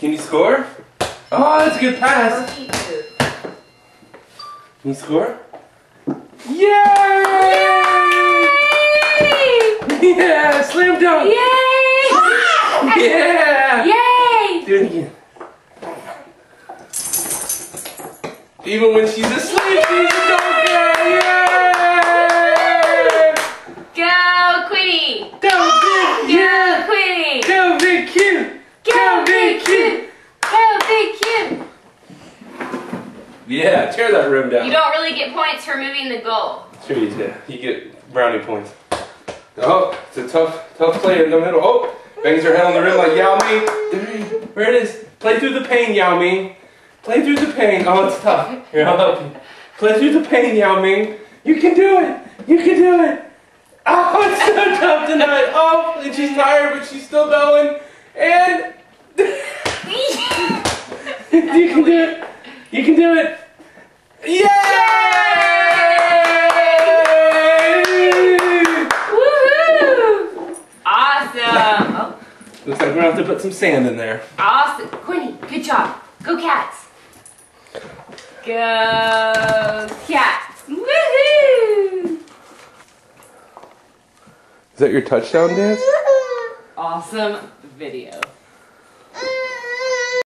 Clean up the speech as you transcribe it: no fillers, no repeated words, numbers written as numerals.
Can you score? Oh, that's a good pass. Go keep food. Can you score? Yay! Yay! Yeah, slam dunk. Yay! Yeah! Yay! Do it again. Even when she's asleep, she's a dunker! Yay! Go, Quinny! Go big, Go, yeah! Quinny! Go big Q! Go, Big Q! Go, Big Q! Yeah, tear that rim down. You don't really get points for moving the goal. Sure you do. You get brownie points. Oh, it's a tough player in the middle. Oh, bangs her head on the rim like Yao Ming. There it is. Play through the pain, Yao Ming. Play through the pain. Oh, it's tough. Here, I'll help you. Play through the pain, Yao Ming. You can do it. You can do it. Oh, it's so tough tonight. Oh, and she's tired, but she's still going. And you can do it. You can do it. Yay! Woohoo! Awesome! Oh, Looks like we're gonna have to put some sand in there. awesome. Quinny, good job. Go Cats. Go Cats. Woohoo! Is that your touchdown dance? Awesome video.